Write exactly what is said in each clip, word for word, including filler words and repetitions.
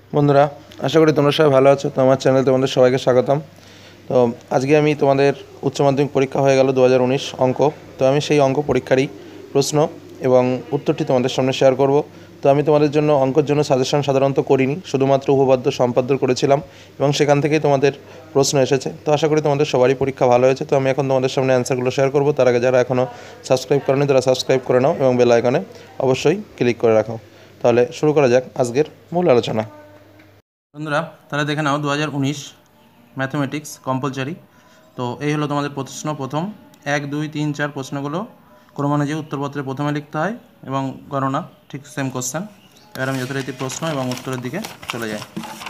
বন্ধুরা, আশা করি তোমরা সবাই ভালো আছো। তো আমার চ্যানেলে তোমাদের সবাইকে স্বাগতম। তো আজকে আমি তোমাদের উচ্চ মাধ্যমিক পরীক্ষা হয়ে গেল দু হাজার উনিশ অঙ্ক। তো আমি সেই অঙ্ক পরীক্ষারই প্রশ্ন এবং উত্তরটি তোমাদের সামনে শেয়ার করব। তো আমি তোমাদের জন্য অঙ্কের জন্য সাজেশন সাধারণত করিনি, শুধুমাত্র উপপাদ্য সম্পাদ্য করেছিলাম এবং সেখান থেকেই তোমাদের প্রশ্ন এসেছে। তো আশা করি তোমাদের সবারই পরীক্ষা ভালো হয়েছে। তো আমি এখন তোমাদের সামনে অ্যান্সারগুলো শেয়ার করব। তার আগে যারা এখনও সাবস্ক্রাইব করেনি তারা সাবস্ক্রাইব করে নাও এবং বেল আইকনে অবশ্যই ক্লিক করে রাখো। তাহলে শুরু করা যাক আজকের মূল আলোচনা। বন্ধুরা, তাহলে দেখে নাও দু হাজার উনিশ ম্যাথমেটিক্স কম্পালসারি। তো এই হলো তোমাদের প্রশ্ন। প্রথম এক দুই তিন চার প্রশ্নগুলো ক্রমানুযায়ী উত্তরপত্রে প্রথমে লিখতে হয় এবং গণনা ঠিক সেম কোশ্চেন। এবার আমি যথারীতি প্রশ্ন এবং উত্তরের দিকে চলে যাই।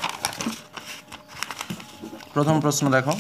প্রথম প্রশ্ন দেখো,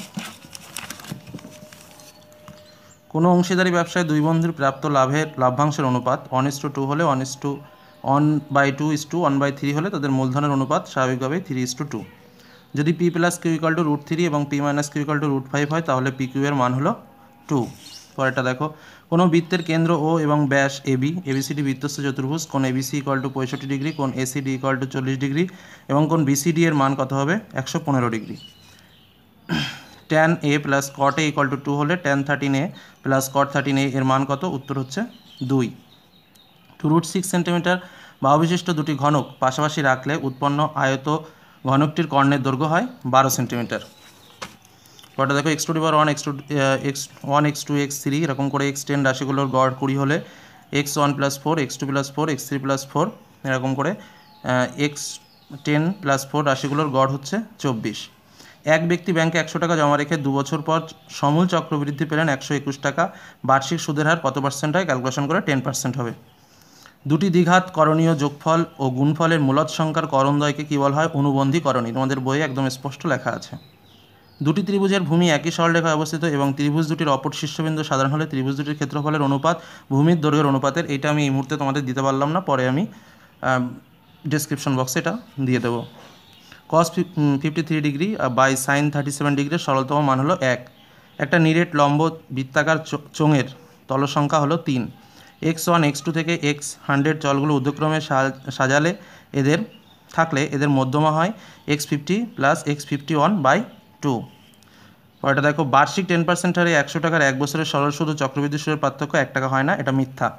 কোনো অংশীদারি ব্যবসায় দুই বন্ধুর প্রাপ্ত লাভের লাভ্যাংশের অনুপাত ওয়ান ইস টু টু হলে one is to one by two is to one by three হলে তাদের মূলধনের অনুপাত স্বাভাবিকভাবেই থ্রি ইস টু টু। যদি P plus Q equal to root three এবং P minus Q equal to root five হয় তাহলে পি কিউ এর মান হলো টু। পরেরটা দেখো, কোনো বৃত্তের কেন্দ্র ও এবং ব্যাস এবি এবিসিডি বৃত্তস্থ চতুর্ভুজ, কোন এবিসি ইকাল টু পঁয়ষট্টি ডিগ্রি, কোন এসিডি ইকাল টু চল্লিশ ডিগ্রি এবং কোন বিসিডি এর মান কত হবে একশো পনেরো ডিগ্রি। Tan A plus cot A equal to two হলে tan thirteen A plus cot thirteen A এর মান কত? উত্তর হচ্ছে দুই। টু রুট সিক্স সেন্টিমিটার বা অবিশিষ্ট দুটি ঘনক পাশাপাশি রাখলে উৎপন্ন আয়ত ঘনকটির কর্ণের দৈর্ঘ্য হয় বারো সেন্টিমিটার। পরটা দেখো, এক্স টু ডিভার one x two x one x two x three এরকম করে এক্স টেন রাশিগুলোর গড় কুড়ি হলে x one plus four x two plus four x three plus four এরকম করে এক্স টেন প্লাস ফোর রাশিগুলোর গড় হচ্ছে চব্বিশ। এক ব্যক্তি ব্যাংকে একশো টাকা জমা রেখে দু বছর পর সমূল চক্রবৃদ্ধি পেলেন একশো একুশ টাকা। বার্ষিক সুদের হার কত পার্সেন্ট হয়? ক্যালকুলেশন করে টেন পার্সেন্ট হবে। দুটি দ্বিঘাত করণীয় যোগফল ও গুণফলের মূলদ সংখ্যার করণদ্বয়কে কী বলা হয়? অনুবন্ধী করণী। তোমাদের বইয়ে একদম স্পষ্ট লেখা আছে। দুটি ত্রিভুজের ভূমি একই সরলরেখায় অবস্থিত এবং ত্রিভুজ দুটির অপর শীর্ষবিন্দু সাধারণ হলে ত্রিভুজ দুটির ক্ষেত্রফলের অনুপাত ভূমির দৈর্ঘ্যের অনুপাতের। এটা আমি এই মুহূর্তে তোমাদের দিতে পারলাম না, পরে আমি ডেসক্রিপশন বক্সে এটা দিয়ে দেবো। Cos fifty three degree by sine thirty seven ডিগ্রির সরলতম মান হলো এক। একটা নিরেট লম্ব বৃত্তাকার চোঙের তল সংখ্যা হলো তিন। এক্স ওয়ান এক্স টু থেকে এক্স হান্ড্রেড চলগুলো ঊর্ধ্বক্রমে সাজালে এদের থাকলে এদের মধ্যমা হয় x fifty plus x fifty one by two. পরেটা দেখো, বার্ষিক টেন পার্সেন্ট হারে একশো টাকার এক বছরের সরল সুদ ও চক্রবৃদ্ধি সুদের পার্থক্য এক টাকা হয় না, এটা মিথ্যা।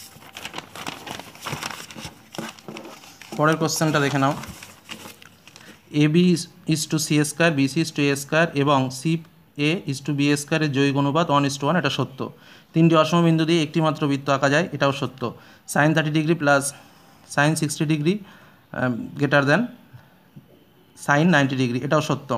পরের কোশ্চেনটা দেখে নাও, A B is to C square, B C is to A square এবং C A is to B স্কোয়ারের জৈব অনুপাত ওয়ান ইস টু ওয়ান, এটা সত্য। তিনটি অসম বিন্দু দিয়ে একটি মাত্র বৃত্ত আঁকা যায়, এটাও সত্য। Sine thirty degree plus sine sixty degree greater than sine ninety degree, এটাও সত্য।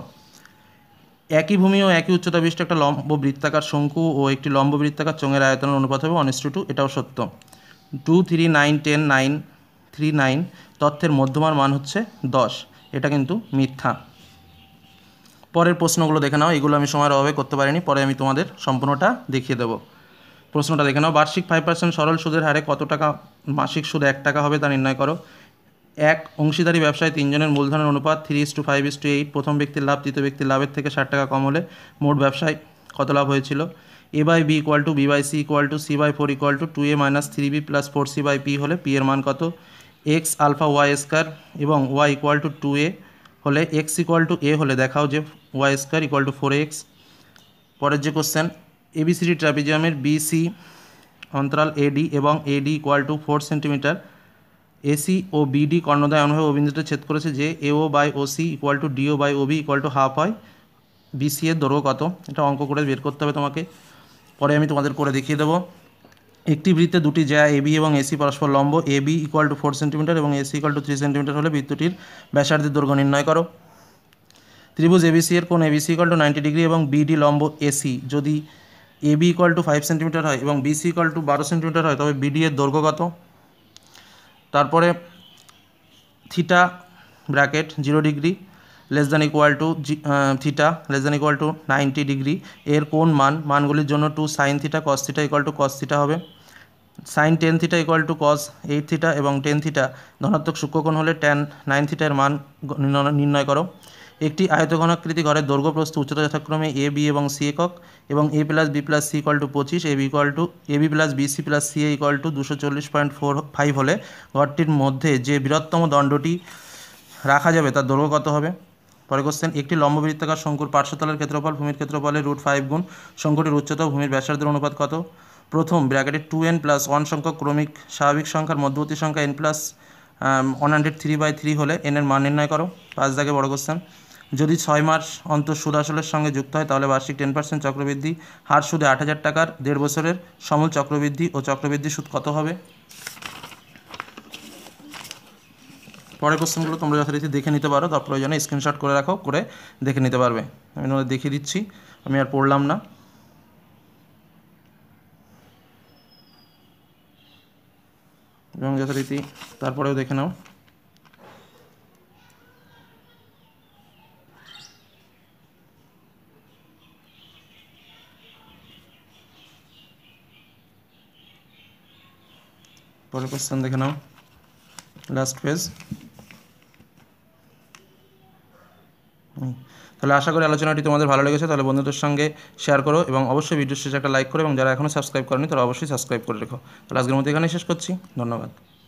একই ভূমি ও একই উচ্চতা বিশিষ্ট একটা লম্ব বৃত্তাকার শঙ্কু ও একটি লম্ব বৃত্তাকার চোঙের আয়তনের অনুপাত হবে ওয়ান ইস টু টু, এটাও সত্য। Two three nine ten nine three nine তথ্যের মধ্যমার মান হচ্ছে দশ, এটা কিন্তু মিথ্যা। পরের প্রশ্নগুলো দেখে নাও, এগুলো আমি সময়ের অভাবে করতে পারিনি, পরে আমি তোমাদের সম্পূর্ণটা দেখিয়ে দেবো। প্রশ্নটা দেখে নাও, বার্ষিক ফাইভ পার্সেন্ট সরল সুদের হারে কত টাকা মাসিক সুদ এক টাকা হবে তা নির্ণয় করো। এক, অংশীদারি ব্যবসায় তিনজনের মূলধনের অনুপাত three is to five is to eight. প্রথম ব্যক্তির লাভ তৃতীয় ব্যক্তির লাভের থেকে ষাট টাকা কম হলে মোট ব্যবসায় কত লাভ হয়েছিল? A by B equal to B by C equal to C by four equal to two A minus three B plus four C by P হলে পি এর মান কত? এক্স আলফা ওয়াই স্কোয়ার এবং y equal to two A হলে x equal to A হলে দেখাও যে y square equal to four x. পরের যে কোশ্চেন, এবিসিডি ট্রাপিজিয়ামের বিসি অন্তরাল এডি এবং AD equal to four centimetre, AC ও বিডি কর্ণদ্বয় অনুভব অবিন্দুতে ছেদ করেছে যে AO by OC equal to DO by OB equal to half হয়, বিসি এর দৈর্ঘ্য কত? এটা অঙ্ক করে বের করতে হবে তোমাকে, পরে আমি তোমাদের করে দেখিয়ে দেবো। একটি বৃত্তে দুটি জ্যা এবি এবং এসি পরস্পর লম্ব, AB equal to four centimetre এবং AC equal to three centimetre হলে বৃত্তটির ব্যাসার্ধের দৈর্ঘ্য নির্ণয় করো। ত্রিভুজ এবিসি এর কোণ ABC equal to ninety degree এবং বিডি লম্ব এসি যদি AB equal to five centimetre হয় এবং বিসি ইকুয়াল টু বারো সেন্টিমিটার হয় তবে বিডি এর দৈর্ঘ্য কত? তারপরে theta bracket zero degree less than equal to theta less than equal to ninety degree এর কোন মান মানগুলির জন্য two sine theta cos theta equal to cos theta হবে। Sine ten theta equal to cos eight theta এবং ten theta ধনাত্মক সূক্ষ্মকোণ হলে ট্যান নাইন থিটার মান নির্ণয় করো। একটি আয়তঘনাকৃতি ঘরের দৈর্ঘ্য প্রস্থ উচ্চতা যথাক্রমে এ বি এবং সি একক এবং A plus B plus C equal to পঁচিশ, A B equal to A B plus B C plus C A equal to দুশো চল্লিশ পয়েন্ট ফোর ফাইভ হলে ঘরটির মধ্যে যে বৃহত্তম দণ্ডটি রাখা যাবে তার দৈর্ঘ্য কত হবে? পরে কোশ্চেন, একটি লম্ববৃত্তাকার শঙ্কুর পার্শ্বতলের ক্ষেত্রফল ভূমির ক্ষেত্রফলের রুট ফাইভ গুণ শঙ্কুটির উচ্চতা ও ভূমির ব্যাসার্ধের অনুপাত কত? প্রথম ব্র্যাকেটে টু এন প্লাস ওয়ান সংখ্যক ক্রমিক স্বাভাবিক সংখ্যার মধ্যবর্তী সংখ্যা N plus one hundred three by three হলে এনের মান নির্ণয় করো। পাঁচ দাগে বড় কোশ্চেন, যদি ছয় মাস অন্তর সুদ আসলের সঙ্গে যুক্ত হয় তাহলে বার্ষিক টেন পার্সেন্ট চক্রবৃদ্ধি হার সুদে আট হাজার টাকার দেড় বছরের সমূল চক্রবৃদ্ধি ও চক্রবৃদ্ধি সুদ কত হবে? পরের কোশ্চেনগুলো তোমরা যথারীতি দেখে নিতে পারো, তার প্রয়োজনে স্ক্রিনশট করে রাখো, করে দেখে নিতে পারবে। আমি তোমাদের দেখিয়ে দিচ্ছি, আমি আর পড়লাম না। এবং যথারীতি তারপরেও দেখে নাও। পরের কোশ্চেন দেখে নাও, লাস্ট পেজ। তাহলে আশা করি আলোচনাটি তোমাদের ভালো লেগেছে, তাহলে বন্ধুদের সঙ্গে শেয়ার করো এবং অবশ্যই ভিডিও শেষে একটা লাইক করো এবং যারা এখনও সাবস্ক্রাইব করেনি তারা অবশ্যই সাবস্ক্রাইব করে রেখো। তাহলে আজকের মধ্যে এখানেই শেষ করছি, ধন্যবাদ।